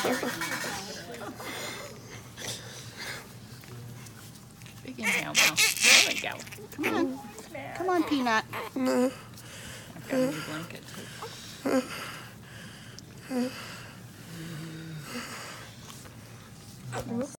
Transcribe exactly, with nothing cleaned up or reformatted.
Big inhale now. There we go. Come on. Come on, Peanut. I've got a new blanket too.